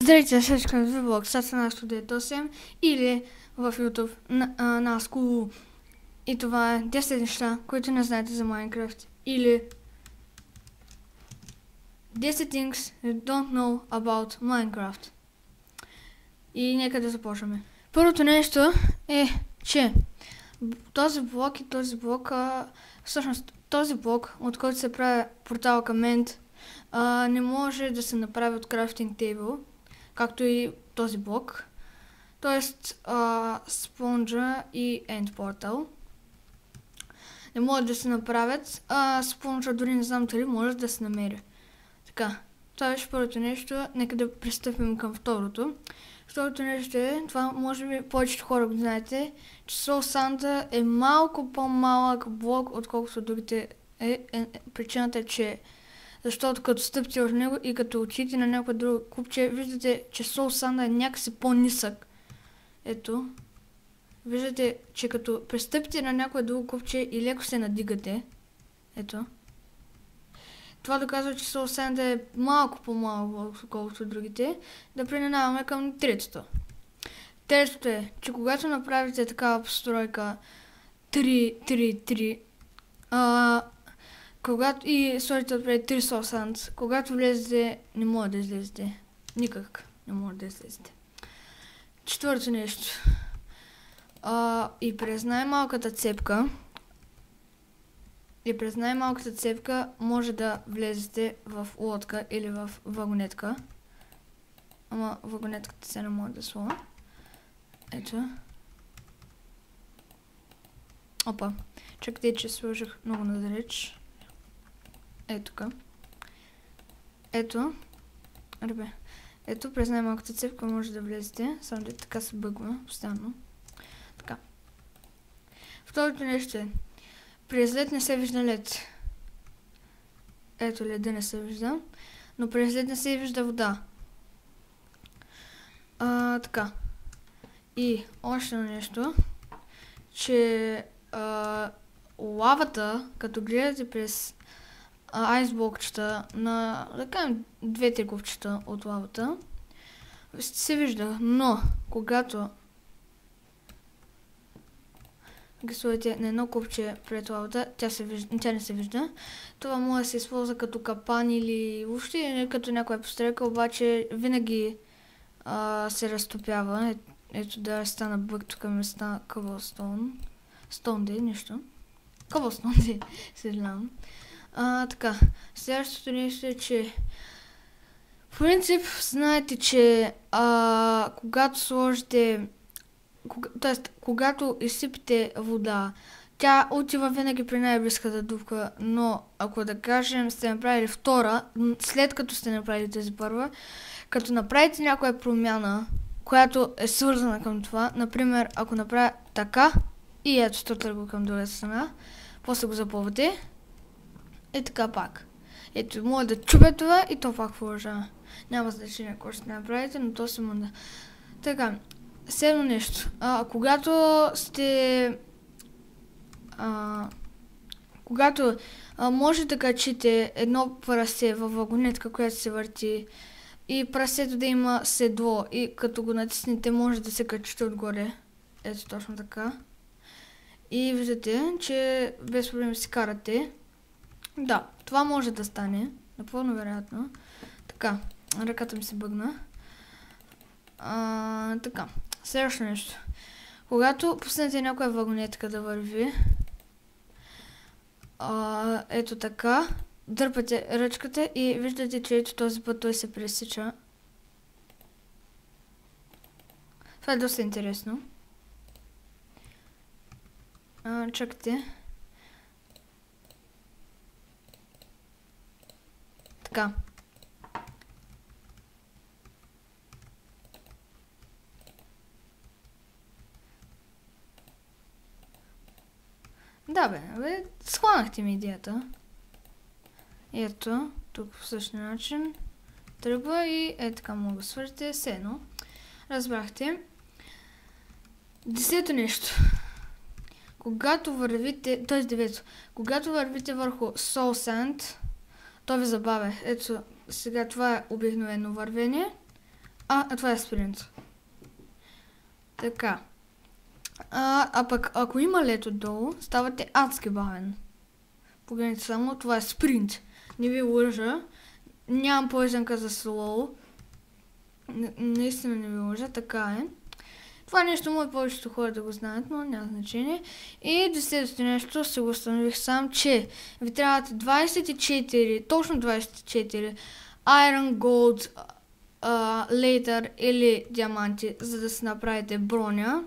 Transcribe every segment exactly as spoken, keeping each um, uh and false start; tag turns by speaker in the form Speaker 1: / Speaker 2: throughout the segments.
Speaker 1: Здравейте, всички на Vlog, сега са на Студия осем или в YouTube на, а, на School. И това е десет неща, които не знаете за Minecraft. Или десет things you don't know about Minecraft. И нека да започваме. Първото нещо е, че този блок и този блок, а, всъщност този блок, от който се прави портал към End, а, не може да се направи от Crafting Table, както и този блок. Тоест, а, спонжа и End Portal не могат да се направят, а спонжа дори не знам дали може да се намери. Така, това беше първото нещо. Нека да пристъпим към второто. Второто нещо е, това може би повечето хора го знаете, че Soul Sand е малко по-малък блок, отколкото другите. Е, е, е, причината е, че защото като стъпите в него и като отидете на някое друго купче, виждате, че Soul Sand е някакси по-нисък. Ето. Виждате, че като пристъпите на някое друго купче и леко се надигате. Ето. Това доказва, че Soul Sand е малко по-малко, отколкото другите. Да преминаваме към третото. Третото е, че когато направите такава постройка три три три, а, когато и сложите отпред три Soul Sand, когато влезете, не може да излезете. Никак не може да излезете. Четвърто нещо. А, и през най-малката цепка и през най-малката цепка може да влезете в лодка или в вагонетка. Ама вагонетката се не може да слова. Ето. Опа. Чакайте, че сложих много надалеч. Ето тук. Ето. Ребе. Ето, през най-малката цепка може да влезете. Само да така се бъгва постоянно. Така. Второто нещо е. През лед не се вижда лед. Ето леда не се вижда. Но през лед не се вижда вода. А, така. И още нещо. Че а, лавата, като гледате през айсблокчета на, да кажем, две-три купчета от лавата, се вижда, но когато ги сложите на едно купче пред лавата, тя, се вижда, тя не се вижда. Това може да се използва като капан или въобще като някоя постройка, обаче винаги а, се разтопява. Е, ето да стана бък, тук ми стана Cobblestone. Стоун дей, нещо. Cobblestone дей, съжалявам. А, така, следващото нещо е, че в принцип знаете, че а, когато сложите, кога, т.е. когато изсипите вода, тя отива винаги при най-близката дупка, но ако да кажем сте направили втора, след като сте направили тази първа, като направите някоя промяна, която е свързана към това, например, ако направя така и ето сто тръгва към другата страна, после го запълвате, и така пак. Ето, може да чупя това и то пак продължава. Няма значение какво ще направите, но то се може да. Така, седмо нещо. А, когато сте... А, когато а, може да качите едно прасе във вагонетка, която се върти, и прасето да има седло, и като го натиснете, може да се качите отгоре. Ето точно така. И виждате, че без проблем си карате. Да, това може да стане. Напълно вероятно. Така, ръката ми се бъгна. А, така, следващо нещо. Когато пуснете някоя вагонетка да върви, а, ето така, дърпате ръчката и виждате, че ето този път той се пресича. Това е доста интересно. А, чакайте. Така. Да бе, бе, схванахте ми идеята. Ето, тук по същия начин тръгва и е така мога да свържете седно. Разбрахте. Десето нещо. Когато вървите, т.е. девето, когато вървите върху Soul Sand, то ви забавя. Ето, сега това е обикновено вървение. А, а това е спринт. Така. А, а пък ако има лед отдолу, ставате адски бавен. Погледнете само, това е спринт. Не ви лъжа. Нямам поезенка за слоу. Наистина не ви лъжа, така е. Това нещо може повечето хора да го знаят, но няма значение. И десетото нещо се го установих сам, че ви трябват двайсет и четири, точно двайсет и четири Iron Gold uh, Later или диаманти, за да си направите броня.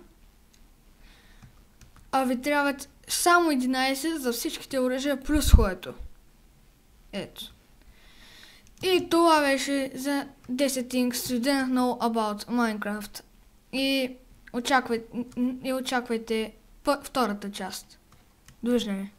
Speaker 1: А ви трябват само единайсет за всичките оръжия плюс хуето. Ето. И това беше за десет things you didn't know about Minecraft. И очаквайте, и очаквайте втората част. Довиждане.